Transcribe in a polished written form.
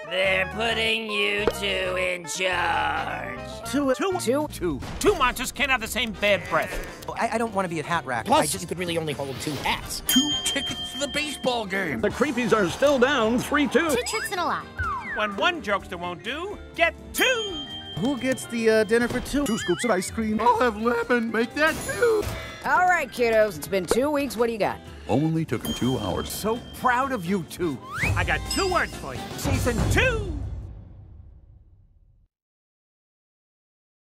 They're putting you two in charge. Two monsters can't have the same bad breath. I don't want to be a hat rack. Plus, you could really only hold 2 hats. 2 tickets to the baseball game. The creepies are still down 3-2. 2 tricks and a lie. When one jokester won't do, get 2. Who gets the dinner for 2? 2 scoops of ice cream. I'll have lemon. Make that 2. All right, kiddos. It's been 2 weeks. What do you got? Only took him 2 hours. So proud of you two. I got 2 words for you. Season 2.